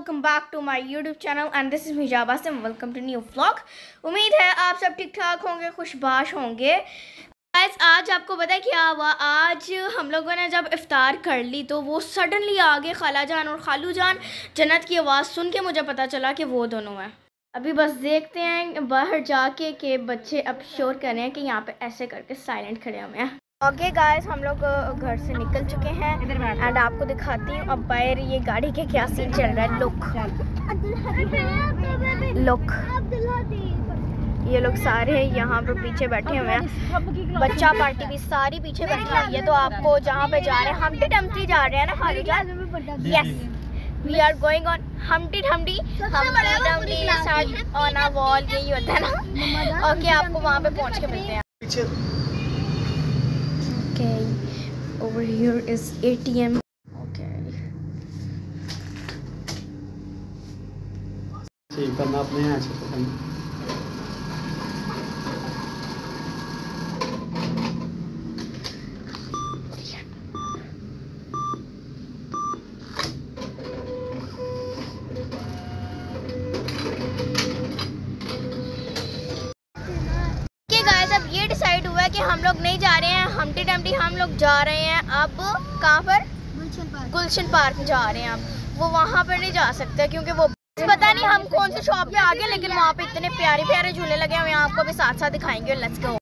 Welcome back to my YouTube channel and this is Mijab Asim. Welcome to new vlog. उम्मीद है आप सब ठीक ठाक होंगे, खुशबाश होंगे। गाइस आज आपको पता है क्या हुआ? आज हम लोगों ने जब इफ्तार कर ली तो वो सडनली आ गए खाला जान और खालू जान। जन्नत की आवाज़ सुन के मुझे पता चला कि वो दोनों हैं। अभी बस देखते हैं बाहर जाके कि बच्चे अब शोर कर रहे हैं कि यहाँ पे ऐसे करके साइलेंट खड़े हुए हैं। ओके गाइस, हम लोग घर से निकल चुके हैं एंड आपको दिखाती हूँ अब बाहर ये गाड़ी के क्या सीन चल रहा है। लुक ये लोग सारे यहाँ पर पीछे बैठे हुए हैं। बच्चा पार्टी भी सारी पीछे बैठी हुई है। तो आपको जहाँ पे जा रहे हैं हम्टी डम्टी जा रहे हैं ना खालू जान? Yes, we are going on humpty dumpty on a wall, यही होता है ना। ओके आपको वहाँ पे पहुँच के मिलते हैं। Okay, over here is ATM. Okay. ठीक करना अपने यहाँ से तो करना। अब ये डिसाइड हुआ है कि हम लोग नहीं जा रहे हैं हम्टी डम्टी, हम लोग जा रहे हैं अब कहाँ पर? गुलशन पार्क जा रहे हैं। अब वो वहाँ पर नहीं जा सकते क्योंकि वो पता नहीं हम कौन से शॉप पे आ गए, लेकिन वहाँ पे इतने प्यारे प्यारे झूले लगे हुए हैं, आपको भी साथ साथ दिखाएंगे। Let's go.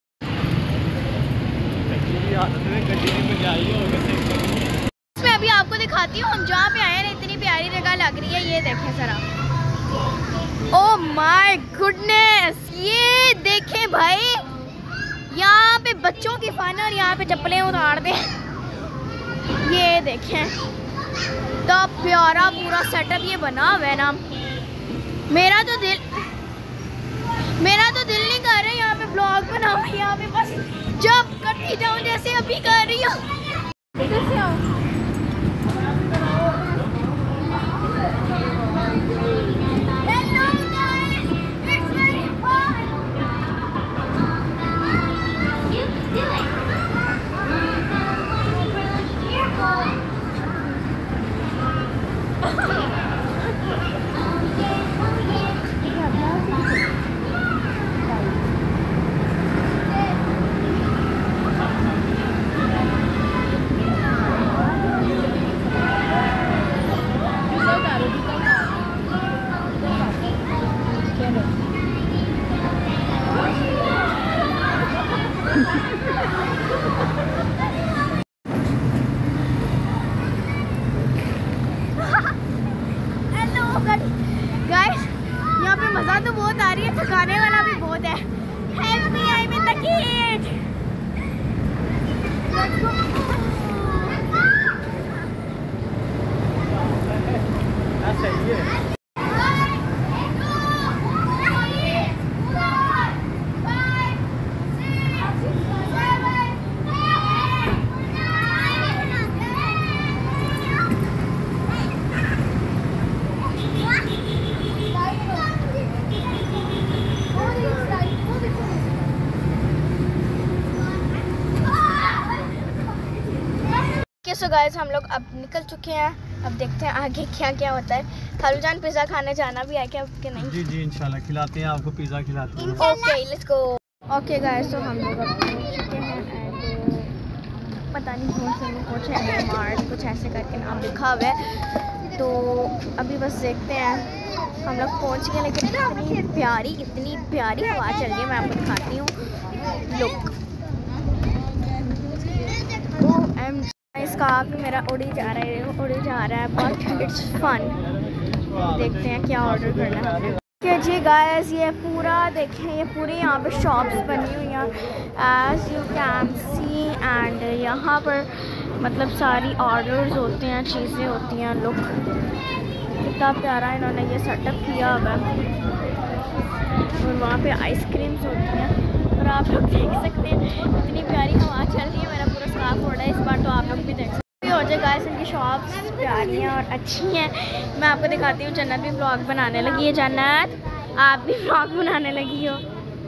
मैं अभी आपको दिखाती हूँ हम जहाँ पे आए हैं, इतनी प्यारी जगह लग रही है। ये देखें जरा, ओह माय गुडनेस, ये देखें भाई, यहाँ पे बच्चों की फन और यहाँ पे चप्पलें उतार दे। ये देखें तो प्यारा पूरा सेटअप ये बना हुआ है ना। मेरा तो दिल नहीं कर रहा यहाँ पे ब्लॉग बनाऊँ, यहाँ पे बस जब करती जाऊँ जैसे अभी कर रही हूँ। गाइस यहाँ पे मजा तो बहुत आ रही है, थकाने वाला भी बहुत है। Help me, I am in the cage. सही है। सो गाइस हम लोग अब निकल चुके हैं। अब देखते हैं आगे क्या क्या होता है। खालू जान पिज़्ज़ा खाने जाना भी है क्या कि नहीं? जी जी इंशाल्लाह खिलाते हैं आपको, पिज़्ज़ा खिलाते हैं। Okay let's go. Okay guys तो हम लोग अब पहुंच चुके हैं एंड पता नहीं कौन से में पहुंचे, मार्ट कुछ ऐसे करके नाम लिखा हुआ है। तो अभी बस देखते हैं हम लोग पहुंच गए, लेकिन इतनी प्यारी हवा चल रही है। मैं आपको दिखाती हूँ। लुक, इसका मेरा उड़ी जा रहा है बट इट्स फन। देखते हैं क्या ऑर्डर करना है। क्या जी गाइस, ये पूरा देखें, ये पूरी यहाँ पे शॉप्स बनी हुई हैं as you can see and यहाँ पर मतलब सारी ऑर्डर्स होते हैं, चीज़ें होती हैं। लुक कितना प्यारा इन्होंने ये सेटअप किया हुआ है। और वहाँ पे आइसक्रीम्स होती हैं और आप लोग देख सकते हैं इतनी प्यारी हवा चल रही है। मेरा पूरा स्कार्फ हो रहा है इस बार, तो आप लोग भी देख सकते हैं। और जो गाइस इनकी शॉप्स प्यारी हैं और अच्छी हैं। मैं आपको दिखाती हूँ। जन्नत भी व्लॉग बनाने लगी है। जन्नत आप भी व्लॉग बनाने लगी हो।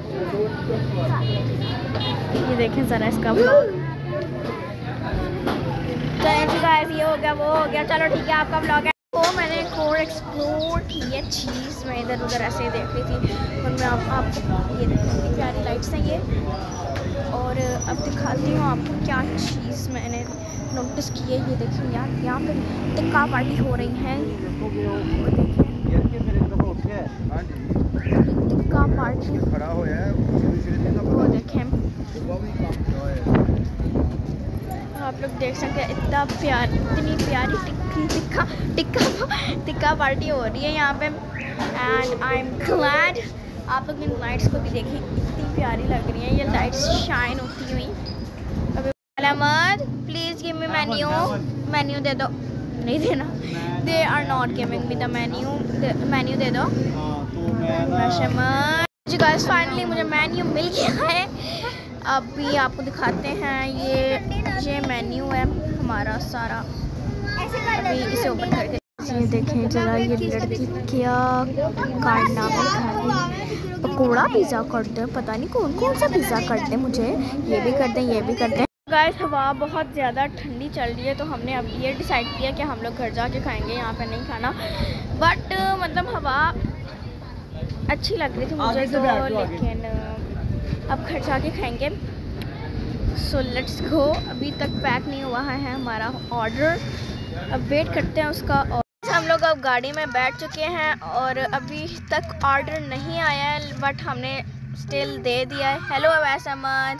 ये देखें ज़रा इसका व्लॉग। चलिए गाइस ये हो गया वो हो गया, चलो ठीक है आपका व्लॉग है। तो मैंने एक और एक्सप्लोर की है चीज़, मैं इधर उधर ऐसे ही देख रही थी और मैं आपको ये देखिए प्यारी लाइट्स हैं ये। और अब दिखाती हूँ आपको क्या चीज़ मैंने नोटिस की है। ये देखिए यार, यहाँ पे टिक्का पार्टी हो रही है। टिक्का पार्टी वो देखें, आप लोग देख सकते हैं इतनी प्यारी टिक्का पार्टी हो रही है यहाँ पे। एंड आई एम ग्लैड आप लोग इन लाइट्स को भी देखें, इतनी प्यारी लग रही है ये लाइट्स शाइन होती हुई। अभी Ahmed please give me menu दे दो। नहीं देना, they are not giving me the menu दे दो। जी गाइस फाइनली मुझे मेन्यू मिल गया है। अभी आपको दिखाते हैं ये मेन्यू है हमारा सारा। अभी इसे ओपन करके ये देखें जरा, ये लड़की क्या कारनामे कर रही। पकौड़ा पिज़्ज़ा करते हैं, पता नहीं कौन कौन सा पिज़्ज़ा करते हैं, मुझे ये भी करते हैं ये भी करते हैं। गाइस हवा बहुत ज़्यादा ठंडी चल रही है तो हमने अब ये डिसाइड किया कि हम लोग घर जाके खाएंगे, यहाँ पे नहीं खाना। बट मतलब हवा अच्छी लग रही थी मुझे तो, लेकिन अब घर जाके खाएंगे। So let's go. अभी तक पैक नहीं हुआ है हमारा ऑर्डर, अब वेट करते हैं उसका। और हम लोग अब गाड़ी में बैठ चुके हैं और अभी तक ऑर्डर नहीं आया है, बट हमने स्टिल दे दिया है। हेलो अवैस अहमद।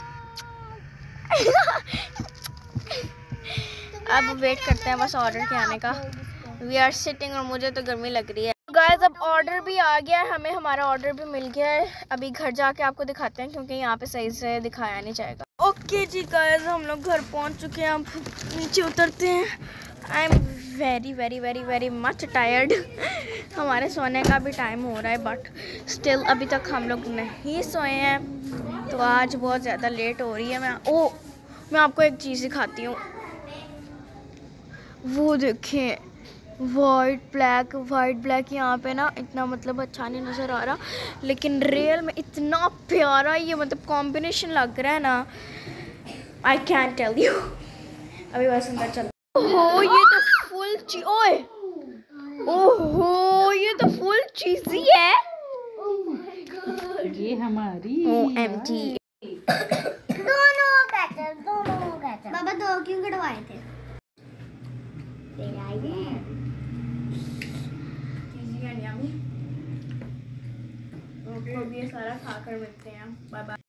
अब वेट करते हैं बस ऑर्डर के आने का। वी आर सिटिंग और मुझे तो गर्मी लग रही है। गाइस अब ऑर्डर भी आ गया है, हमें हमारा ऑर्डर भी मिल गया है। अभी घर जाके आपको दिखाते हैं क्योंकि यहाँ पे सही से दिखाया नहीं जाएगा। ओके जी गाइस हम लोग घर पहुँच चुके हैं, अब नीचे उतरते हैं। I am very very very very much tired. हमारे सोने का भी टाइम हो रहा है बट स्टिल अभी तक हम लोग नहीं सोए हैं, तो आज बहुत ज़्यादा लेट हो रही है। मैं आपको एक चीज़ दिखाती हूँ, वो देखें वाइट ब्लैक यहाँ पे ना इतना मतलब अच्छा नहीं नज़र आ रहा, लेकिन रियल में इतना प्यारा ये मतलब कॉम्बिनेशन लग रहा है ना, आई कैन टेल यू। अभी बस अंदर चल। ओहो ये तो फुल ओहो ये तो फुल चीज़ी है ये हमारी OMG। दोनों बाबा दो क्यों कटवाए थे? ये सारा खाकर मिलते हैं, बाय बाय।